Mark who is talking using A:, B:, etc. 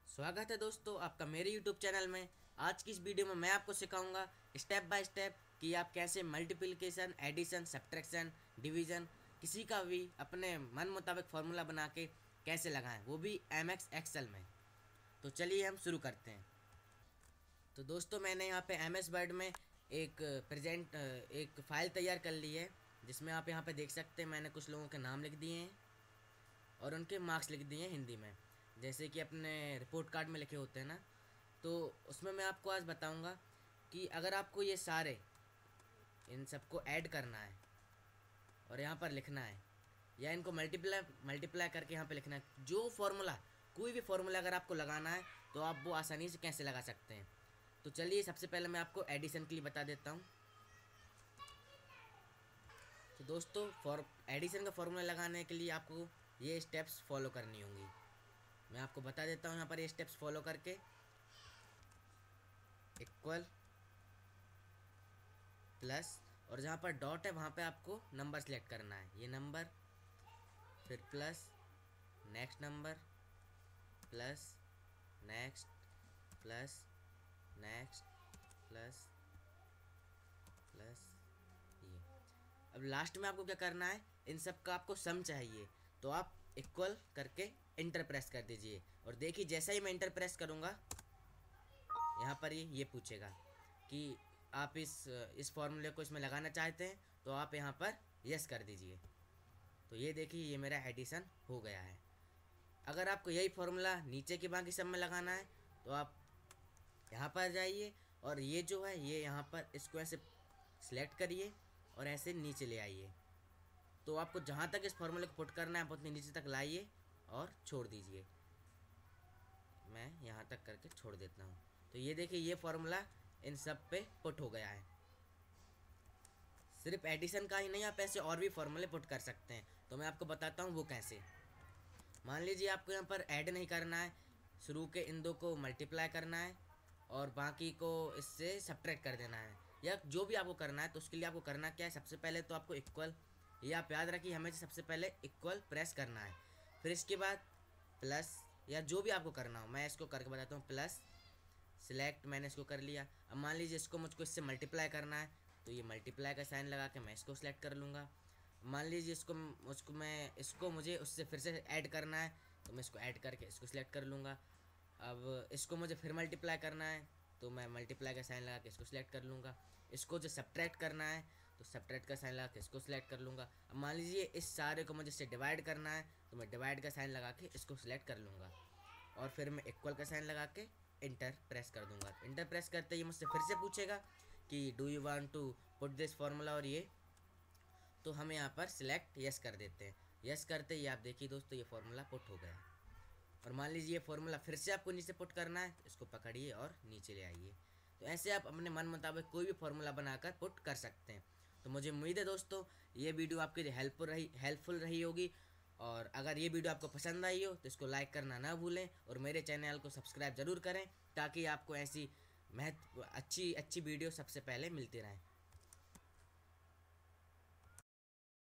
A: स्वागत है दोस्तों आपका मेरे YouTube चैनल में। आज की इस वीडियो में मैं आपको सिखाऊंगा स्टेप बाय स्टेप कि आप कैसे मल्टीप्लिकेशन, एडिशन, सब्ट्रैक्शन, डिवीज़न किसी का भी अपने मन मुताबिक फार्मूला बना के कैसे लगाएं, वो भी MX एक्सेल में। तो चलिए हम शुरू करते हैं। तो दोस्तों मैंने यहाँ पे MS वर्ड में एक फ़ाइल तैयार कर ली है, जिसमें आप यहाँ पे देख सकते हैं मैंने कुछ लोगों के नाम लिख दिए हैं और उनके मार्क्स लिख दिए हैं हिंदी में, जैसे कि अपने रिपोर्ट कार्ड में लिखे होते हैं ना। तो उसमें मैं आपको आज बताऊंगा कि अगर आपको ये सारे इन सबको ऐड करना है और यहाँ पर लिखना है, या इनको मल्टीप्लाई करके यहाँ पे लिखना है, जो फार्मूला कोई भी फार्मूला अगर आपको लगाना है तो आप वो आसानी से कैसे लगा सकते हैं। तो चलिए सबसे पहले मैं आपको एडिशन के लिए बता देता हूँ। तो दोस्तों एडिशन का फार्मूला लगाने के लिए आपको ये स्टेप्स फॉलो करनी होंगी। मैं आपको बता देता हूँ यहाँ पर ये स्टेप्स फॉलो करके। इक्वल, प्लस, और जहाँ पर डॉट है वहाँ पे आपको नंबर सेलेक्ट करना है, ये नंबर, फिर plus, next number, plus, next, plus, next, plus, plus, ये। अब लास्ट में आपको क्या करना है, इन सब का आपको सम चाहिए, तो आप इक्वल करके इंटर प्रेस कर दीजिए। और देखिए जैसा ही मैं इंटर प्रेस करूँगा यहाँ पर ये पूछेगा कि आप इस फॉर्मूले को इसमें लगाना चाहते हैं, तो आप यहाँ पर यस कर दीजिए। तो ये देखिए ये मेरा एडिशन हो गया है। अगर आपको यही फार्मूला नीचे के बाकी सब में लगाना है तो आप यहाँ पर जाइए और ये जो है ये यहाँ पर इसको ऐसे सिलेक्ट करिए और ऐसे नीचे ले आइए। तो आपको जहाँ तक इस फार्मूले को पुट करना है आप उतनी नीचे तक लाइए और छोड़ दीजिए। मैं यहाँ तक करके छोड़ देता हूँ। तो ये देखिए ये फार्मूला इन सब पे पुट हो गया है। सिर्फ एडिशन का ही नहीं, आप ऐसे और भी फार्मूले पुट कर सकते हैं। तो मैं आपको बताता हूँ वो कैसे। मान लीजिए आपको यहाँ पर ऐड नहीं करना है, शुरू के इन दो को मल्टीप्लाई करना है और बाकी को इससे सब्ट्रैक्ट कर देना है, या जो भी आपको करना है। तो उसके लिए आपको करना क्या है, सबसे पहले तो आपको इक्वल, ये आप याद रखिए हमें सबसे पहले इक्वल प्रेस करना है, फिर इसके बाद प्लस, या जो भी आपको करना हो। मैं इसको करके बताता हूँ। प्लस, सिलेक्ट, मैंने इसको कर लिया। अब मान लीजिए इसको मुझको इससे मल्टीप्लाई करना है, तो ये मल्टीप्लाई का साइन लगा के मैं इसको सिलेक्ट कर लूँगा। मान लीजिए इसको मुझे उससे फिर से ऐड करना है, तो मैं इसको ऐड करके इसको सिलेक्ट कर लूँगा। अब इसको मुझे फिर मल्टीप्लाई करना है, तो मैं मल्टीप्लाई का साइन लगा के इसको सिलेक्ट कर लूँगा। इसको जो सब्ट्रैक्ट करना है तो सब्ट्रैक्ट का साइन लगा के इसको सिलेक्ट कर लूँगा। अब मान लीजिए इस सारे को मुझे इससे डिवाइड करना है, तो मैं डिवाइड का साइन लगा के इसको सिलेक्ट कर लूँगा और फिर मैं इक्वल का साइन लगा के इंटर प्रेस कर दूंगा। इंटर प्रेस करते ही मुझसे फिर से पूछेगा कि do you want to put this formula, और ये तो हम यहाँ पर सिलेक्ट यस कर देते हैं। यस करते ही आप देखिए दोस्तों ये फार्मूला पुट हो गया। और मान लीजिए ये फार्मूला फिर से आपको नीचे पुट करना है, तो इसको पकड़िए और नीचे ले आइए। तो ऐसे आप अपने मन मुताबिक कोई भी फार्मूला बनाकर पुट कर सकते हैं। तो मुझे उम्मीद है दोस्तों ये वीडियो आपके लिए हेल्पफुल रही होगी। और अगर ये वीडियो आपको पसंद आई हो तो इसको लाइक करना ना भूलें और मेरे चैनल को सब्सक्राइब ज़रूर करें, ताकि आपको ऐसी अच्छी वीडियो सबसे पहले मिलती रहें।